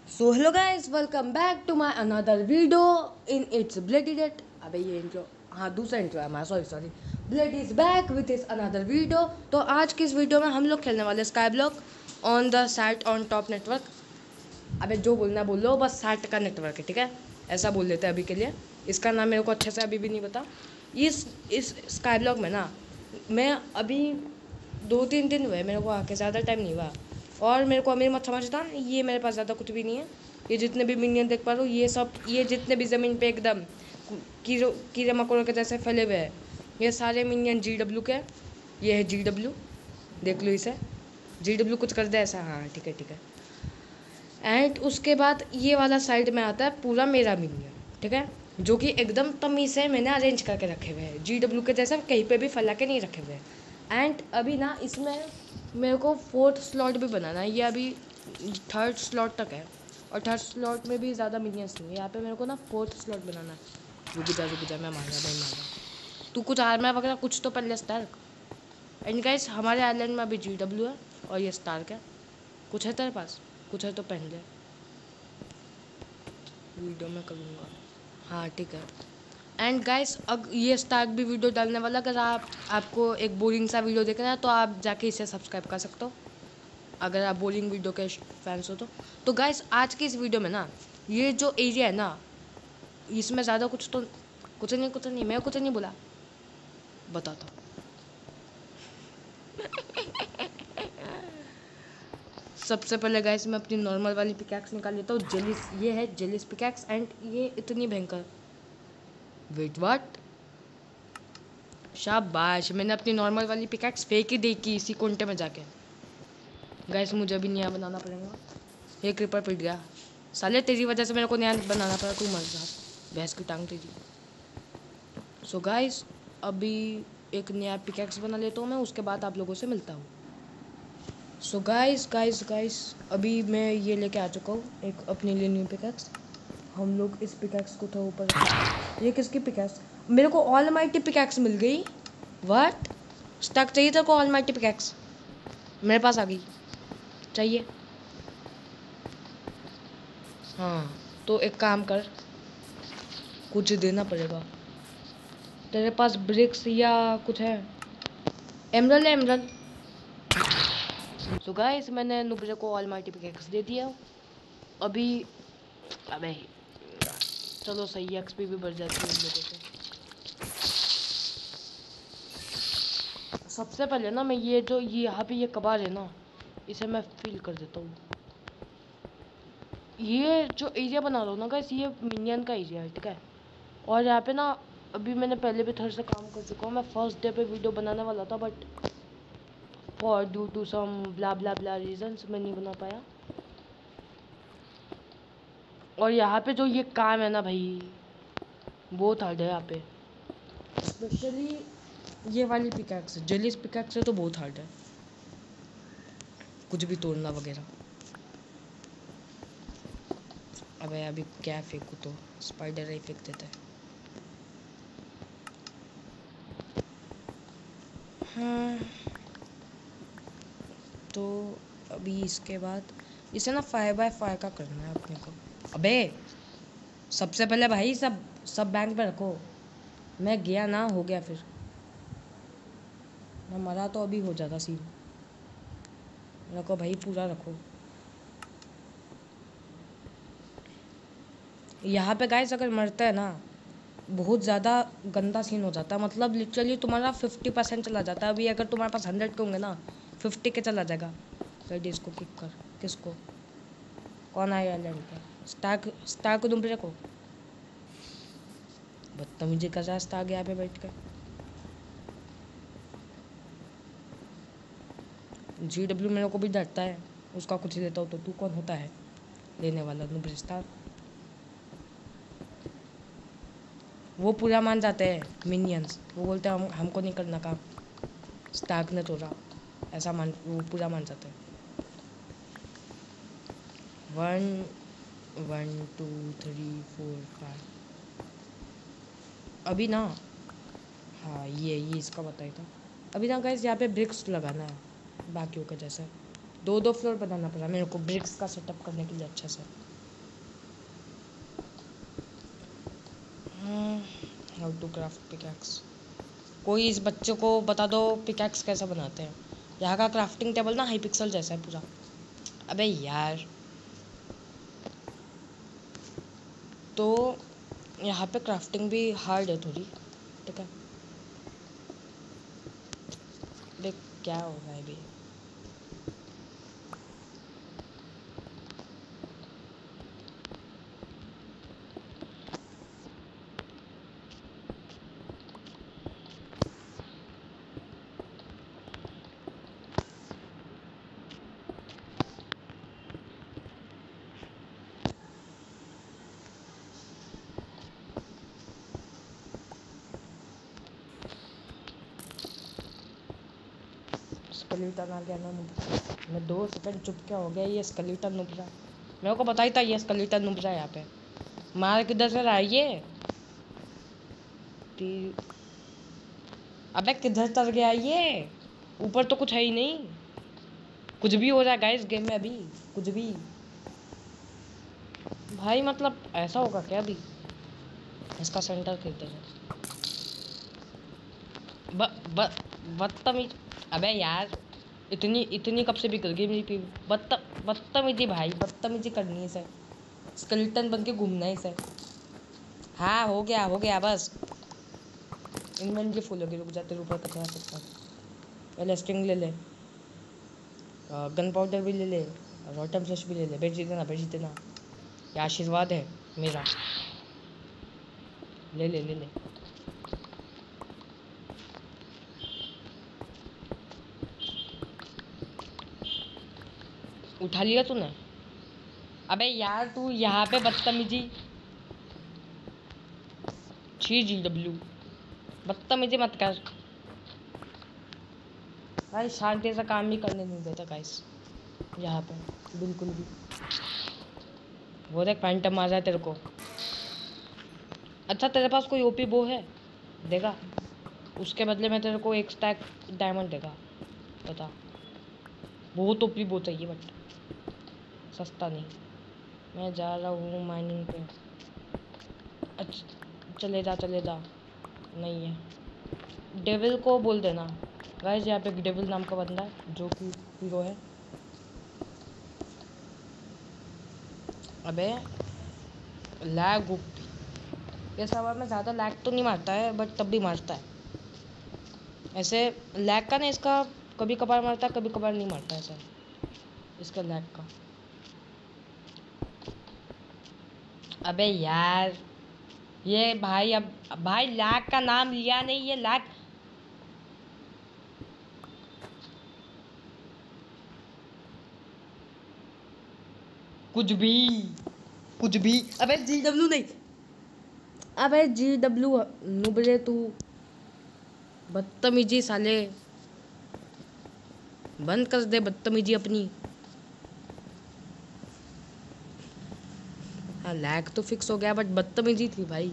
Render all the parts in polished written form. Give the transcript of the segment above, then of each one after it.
So hello guys, welcome back to my another video in it's bloody date. अबे ये intro, हाँ दूसरा intro है हमारा, sorry. Blood is back with is another video. तो आज की इस वीडियो में हम लोग खेलने वाले sky block on the sat on top network. अबे जो बोलना बोल लो, बस सैट का नेटवर्क है, ठीक है, ऐसा बोल लेते हैं अभी के लिए। इसका नाम मेरे को अच्छे से अभी भी नहीं पता। इस स्काई ब्लॉक में ना मैं अभी 2-3 दिन हुए मेरे को आके, ज़्यादा टाइम नहीं हुआ। और मेरे को अमीर मत समझता, ये मेरे पास ज़्यादा कुछ भी नहीं है। ये जितने भी मिनियन देख पा रहे हो, ये सब, ये जितने भी ज़मीन पे एकदम कीड़े मकोड़ों के जैसे फैले हुए हैं, ये सारे मिनियन GW के। ये है GW, देख लो इसे। GW कुछ कर दे ऐसा, हाँ ठीक है। एंड उसके बाद ये वाला साइड में आता है पूरा मेरा मिनियन, ठीक है, जो कि एकदम तमीज़ से मैंने अरेंज करके रखे हुए हैं, GW के जैसे कहीं पे भी फैला के नहीं रखे हुए हैं। एंड अभी ना इसमें मेरे को 4th स्लॉट भी बनाना है। ये अभी 3rd स्लॉट तक है, और 3rd स्लॉट में भी ज़्यादा मिनियंस नहीं है। यहाँ पे मेरे को ना 4th स्लॉट बनाना है। रुक जा, मैं मार रहा। तू कुछ आर्मर वगैरह कुछ तो पहले स्टार्क। एंड गाइस, हमारे आइलैंड में अभी GW है और ये स्टार्क है। कुछ है तेरे पास? कुछ है तो पहन ले, वीडियो में करूँगा। हाँ ठीक है। एंड गाइस, अब ये स्टार्क भी वीडियो डालने वाला, अगर आपको एक बोरिंग सा वीडियो देखना है तो आप जाके इसे सब्सक्राइब कर सकते हो, अगर आप बोरिंग वीडियो के फैंस हो तो गाइस, आज की इस वीडियो में ना ये जो एरिया है ना, इसमें ज़्यादा कुछ नहीं, मैं कुछ नहीं बोला, बताता हूँ। सबसे पहले गाइस मैं अपनी नॉर्मल वाली पिकैक्स निकाल लेता हूँ। जेलिस, ये है जेलिस पिकैक्स। एंड ये इतनी भयंकर, वेट व्हाट, शाबाश, मैंने अपनी नॉर्मल वाली पिकैक्स फेंक ही दी कि इसी कोंटे में जाके। गाइस मुझे अभी नया बनाना पड़ेगा। ये क्रिपर पिट गया साले, तेरी वजह से मेरे को नया बनाना पड़ा। तू मर जा, भैंस की टांग तेरी। सो गाइस, अभी एक नया पिकैक्स बना लेता हूँ मैं, उसके बाद आप लोगों से मिलता हूँ। सो गाइस, अभी मैं ये लेके आ चुका हूँ एक अपने लिए न्यू पिकैक्स। हम लोग इस पिकैक्स को थोड़ा ऊपर, ये किसकी पिकैक्स? मेरे को ऑल माइटी पिकैक्स मिल गई। व्हाट? स्टक चाहिए तेरे को ऑल माइटी पिकैक्स? मेरे पास आ गई, चाहिए? हाँ तो एक काम कर, कुछ देना पड़ेगा। तेरे पास ब्रिक्स या कुछ है? एमरल है, एमरल। तो गाइस, मैंने नुब्रे को ऑल माइटी पिकैक्स दे दिया अभी। अबे चलो सही है, एक्सपी भी बढ़ जाती है उन लोगों से। सबसे पहले ना मैं ये जो ये यहाँ पे ये कबाड़ है ना, इसे मैं फील कर देता हूँ। ये जो एरिया बना रहा हूँ ना गाइस, ये मिनियन का एरिया है, ठीक है। और यहाँ पे ना अभी मैंने पहले भी थोड़ा सा काम कर चुका हूँ। मैं फर्स्ट डे पे वीडियो बनाने वाला था, but for due to some bla bla bla reasons मैं नहीं बना पाया। और यहाँ पे जो ये काम है ना भाई, बहुत हार्ड है यहाँ पे, स्पेशली ये वाली पिकैक्स, जेलिस पिकैक्स है तो बहुत हार्ड है, कुछ भी तोड़ना वगैरह। अबे अभी क्या फेंकूँ, तो स्पाइडर ही फेंक देता है। हाँ तो अभी इसके बाद इसे ना 5x5 का करना है अपने को। अबे सबसे पहले भाई सब सब बैंक पे रखो। मैं गया ना, हो गया फिर मैं मरा तो अभी हो जाता सीन। रखो भाई, पूरा रखो। यहाँ पे गाइस अगर मरते हैं ना, बहुत ज़्यादा गंदा सीन हो जाता है। मतलब लिटरली तुम्हारा 50% चला जाता है। अभी अगर तुम्हारे पास 100 के होंगे ना, 50 के चला जाएगा। रेडी, इसको किक कर। किसको? कौन आया आइलैंड पे? स्टार्क, स्टार्क को दुम्परे को बदतमीजी कर रहा है स्टार्क यहाँ पे बैठ कर। GW मेरे को भी डरता है, उसका कुछ लेता हो तो तू कौन होता है लेने वाला? नुब्रे स्टार्क, वो पूरा मान जाते हैं मिनियंस। वो बोलते हैं हमको नहीं करना काम, स्टार्क ने तोड़ा, ऐसा मान, वो पूरा मान जाते हैं। 1 1 2 3 4 5 अभी ना, हाँ ये इसका बताया था। अभी ना गाइस, यहाँ पे ब्रिक्स लगाना है बाकियों का जैसा। 2-2 फ्लोर बनाना पड़ा मेरे को ब्रिक्स का सेटअप करने के लिए अच्छा से। How to craft pickaxe. कोई इस बच्चे को बता दो पिकैक्स कैसे बनाते हैं। यहाँ का क्राफ्टिंग टेबल ना हाई पिक्सल जैसा है पूरा। अबे यार, तो यहाँ पे क्राफ्टिंग भी हार्ड है थोड़ी, ठीक है। देख क्या होगा अभी। स्केलेटन आ गया ना नुब्रा। मैं 2 सेकंड चुप क्या हो गया। ये स्केलेटन नुब्रा, मेरे को पता ही था ये स्केलेटन नुब्रा यहाँ पे। मार किधर से रहा है ये? अबे किधर तर गया ये? ऊपर तो कुछ है ही नहीं। कुछ भी हो रहा है गाइस गेम में अभी, कुछ भी। भाई मतलब ऐसा होगा क्या अभी? इसका सेंटर खरीदते हैं। बदतमीज। अबे यार, इतनी इतनी कब से बिगड़ गई मेरी पी। बदतमीजी भाई, बदतमीजी करनी है इसे। स्केलेटन बन के घूमना है इसे। हाँ हो गया बस। इन्वेंटरी फुल होगी, रुक जाते ऊपर कचरा सकता। पहले स्ट्रिंग ले ले, गन पाउडर भी ले ले, रॉटम फ्लैश भी ले ले। भेज देना, भेज देना, ये आशीर्वाद है मेरा। ले ले ले ले। उठा लिया तूने? अबे यार तू यहाँ पे बदतमीजी। GW, बदतमीजी मत कर भाई। शांति से काम भी करने नहीं देता गाइस यहाँ पे बिल्कुल भी। वो देख पैंटम आ जाए तेरे को। अच्छा तेरे पास कोई ओपी बो है? देगा, उसके बदले में तेरे को 1 स्टैक डायमंड देगा। बता। बहुत ओपी बो चाहिए बट सस्ता नहीं। मैं जा रहा हूँ माइनिंग पे। अच्छा चले जा। नहीं है। डेविल को बोल देना गाइस, यहाँ पे एक डेविल नाम का बंदा है जो कि हीरो है। अबे लैग ओपी। ये सर्वर में ज़्यादा लैग तो नहीं मारता है बट तब भी मारता है। ऐसे लैग का ना इसका कभी कभार मारता है, कभी कभार नहीं मारता ऐसा इसका लैग का। अबे यार ये भाई, अब भाई लैग का नाम लिया नहीं, ये लैग। कुछ भी। अबे GW नहीं, अबे GW नुबरे तू। बदतमीजी साले, बंद कर दे बदतमीजी अपनी। हाँ लैग तो फिक्स हो गया बट बदतमीजी थी भाई।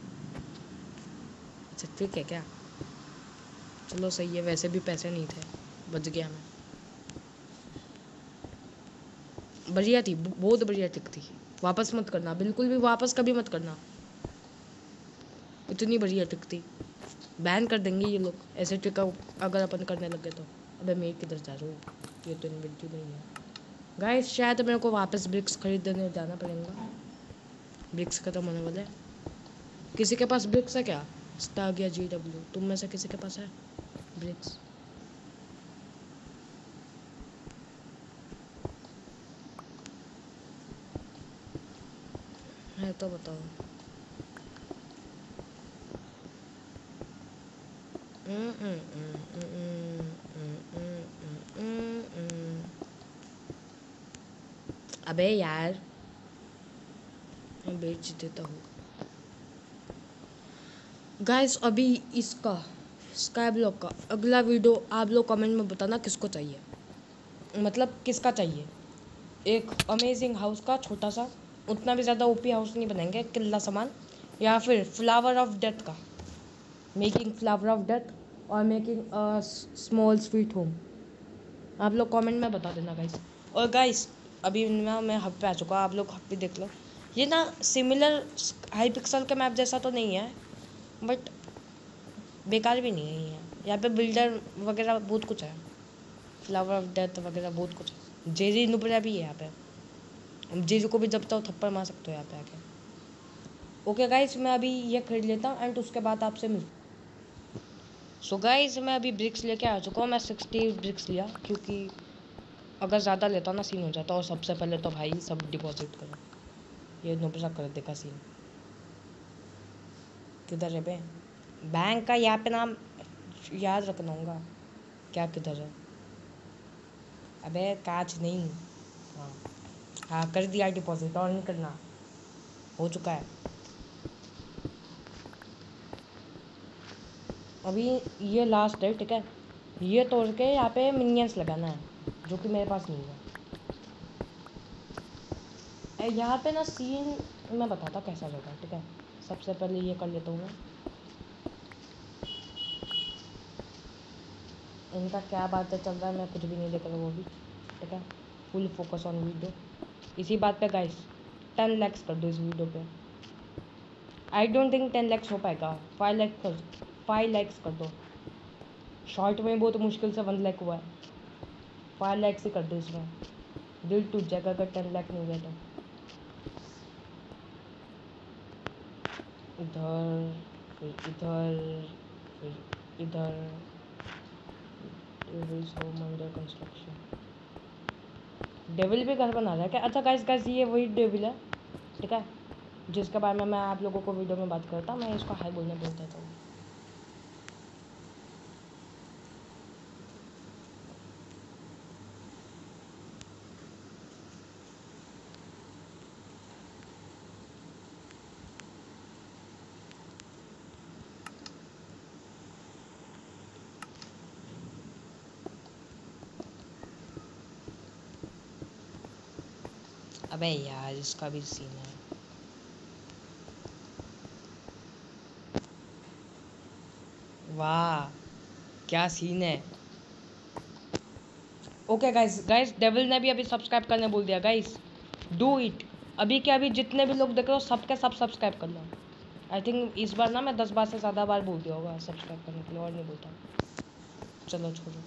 अच्छा ठीक है क्या? चलो सही है, वैसे भी पैसे नहीं थे, बच गया मैं। बढ़िया थी, बहुत बढ़िया टिक थी। वापस मत करना, बिल्कुल भी वापस कभी मत करना। इतनी बढ़िया टिक थी। बैन कर देंगे ये लोग ऐसे टिक अगर अपन करने लगे तो। अबे मैं किधर जा रहा हूँ? ये तो इन्वेंटरी नहीं है गाइस। शायद मेरे को वापस ब्रिक्स खरीदने जाना पड़ेगा। ब्रिक्स खत्म होने वाले। किसी के पास ब्रिक्स है क्या? आ गया GW। तुम में से किसी के पास है ब्रिक्स? है तो बताओ। अबे यार मैं बेच देता हूँ गाइस। अभी इसका स्काई ब्लॉक का अगला वीडियो आप लोग कमेंट में बताना किसको चाहिए, मतलब किसका चाहिए। एक अमेजिंग हाउस का छोटा सा, उतना भी ज़्यादा ओपी हाउस नहीं बनाएंगे, किला सामान। या फिर फ्लावर ऑफ डेथ का, मेकिंग फ्लावर ऑफ डेथ और making a small sweet home. आप लोग कमेंट में बता देना गाइस। और गाइस अभी मैं हब पे आ चुका, आप लोग हब पे देख लो। ये ना सिमिलर हाई पिक्सल के मैप जैसा तो नहीं है, बट बेकार भी नहीं है ये। यहाँ पे बिल्डर वगैरह बहुत कुछ है, फ्लावर ऑफ डेथ वगैरह बहुत कुछ है। जेरी नुब्रा भी है यहाँ पे, जेरी को भी जब तो थप्पड़ मार सकते हो यहाँ पे आके। ओके गाइस, मैं अभी ये खरीद लेता हूँ एंड उसके बाद आपसे मिल। सो गाइस, मैं अभी ब्रिक्स लेके आ चुका हूँ। मैं 60 ब्रिक्स लिया, क्योंकि अगर ज़्यादा लेता ना सीन हो जाता। और सबसे पहले तो भाई सब डिपॉजिट करो। ये नुब्रा कर देगा सीन। किधर है बे बैंक का? यहाँ पे नाम याद रखना होगा। क्या किधर है? अबे कांच नहीं। हाँ हाँ, कर दिया डिपॉजिट। और नहीं करना, हो चुका है अभी। ये लास्ट है, ठीक है। ये तोड़ के यहाँ पे मिनियंस लगाना है, जो कि मेरे पास नहीं है। यहाँ पे ना सीन मैं बताता कैसा लगा, ठीक है। सबसे पहले ये कर लेता हूँ मैं। इनका क्या बात है चल रहा है, मैं कुछ भी नहीं देख रहा वो भी, ठीक है। फुल फोकस ऑन वीडियो, इसी बात पे गाइस। 10 लाख्स कर दो इस वीडियो पे। आई डोंट थिंक 10 लाख्स हो पाएगा। 5 लाख्स कर दो। शॉर्ट में बहुत मुश्किल से 1 लाख हुआ है। 5 लाख्स ही कर दो इसमें। दिल टूट जाएगा अगर 10 लाख नहीं हुआ तो। इधर फिर इधर फिर इधर। Under construction. डेविल भी घर बना रहा है क्या? अच्छा गाइस गाइस, ये वही डेविल है, ठीक है, जिसके बारे में मैं आप लोगों को वीडियो में बात करता। मैं इसको हाई बोलने बोल देता हूँ। अबे यार, इसका भी सीन है। वाह क्या सीन है। ओके गाइस गाइस, डेविल ने भी अभी सब्सक्राइब करने बोल दिया गाइस। डू इट अभी के अभी। जितने भी लोग देख रहे हो सबके सब सब्सक्राइब कर लो। आई थिंक इस बार ना मैं 10 बार से ज़्यादा बार बोल दिया होगा सब्सक्राइब करने के लिए, और नहीं बोलता। चलो छोड़ो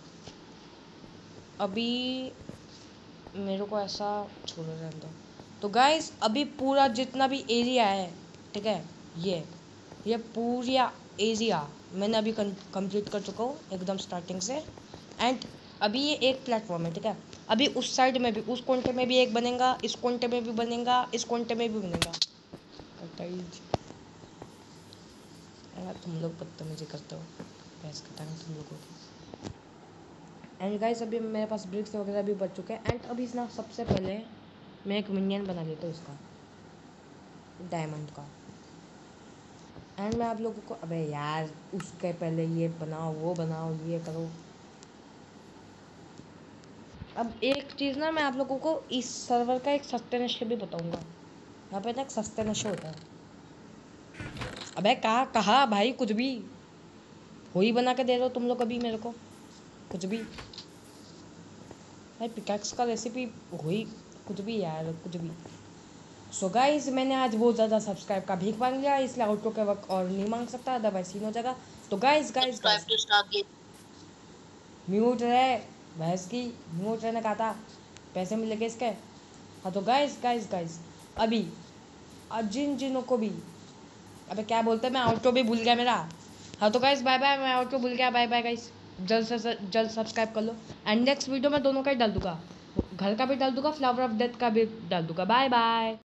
अभी, मेरे को ऐसा छोड़ो रहने दो। तो गाइस, अभी पूरा जितना भी एरिया है, ठीक है, ये पूरा एरिया मैंने अभी कंप्लीट कर चुका हूँ एकदम स्टार्टिंग से। एंड अभी ये एक प्लेटफॉर्म है, ठीक है। अभी उस साइड में भी, उस कोंटे में भी एक बनेगा, इस कोंटे में भी बनेगा, इस कोंटे में भी बनेगा। यार तुम लोग बदतमीजी करते हो, बहस करता है तुम लोगों की। एंड गाइस, अभी मेरे पास ब्रिक्स वगैरह भी बच चुके हैं। एंड अभी ना सबसे पहले मैं एक मिनियन बना लेता हूँ इसका, डायमंड का। एंड मैं आप लोगों को, अबे यार उसके पहले ये बनाओ, वो बनाओ, ये करो। अब एक चीज़ ना मैं आप लोगों को इस सर्वर का एक सस्ते नशे भी बताऊंगा। यहाँ पे ना एक सस्ते नशे होता है। अबे कहा भाई, कुछ भी हो ही बना के दे रहे हो तुम लोग अभी मेरे को, कुछ भी भाई। पिकैक्स का रेसिपी हो ही, कुछ भी यार, कुछ भी। सो गाइस, मैंने आज बहुत ज़्यादा सब्सक्राइब का भीख मांग लिया, इसलिए आउटरो के वक्त और नहीं मांग सकता, अदरवाइज सीन हो जाएगा। तो गाइस गाइस गाइस, म्यूट रहे भैंस की, म्यूट रहने कहा था, पैसे मिलेंगे इसके। हाँ तो गाइस गाइस गाइस, अभी जिन जिनों को भी, अबे क्या बोलते हैं, मैं आउटरो भी भूल गया मेरा। हाँ तो गाइस बाय बाय, मैं आउटरो भूल गया, बाय बाय गाइस। जल्द से जल्द सब्सक्राइब कर लो। एंड नेक्स्ट वीडियो में दोनों का ही डाल दूंगा, घर का भी डाल दूंगा, फ्लावर ऑफ डेथ का भी डाल दूंगा। Bye bye.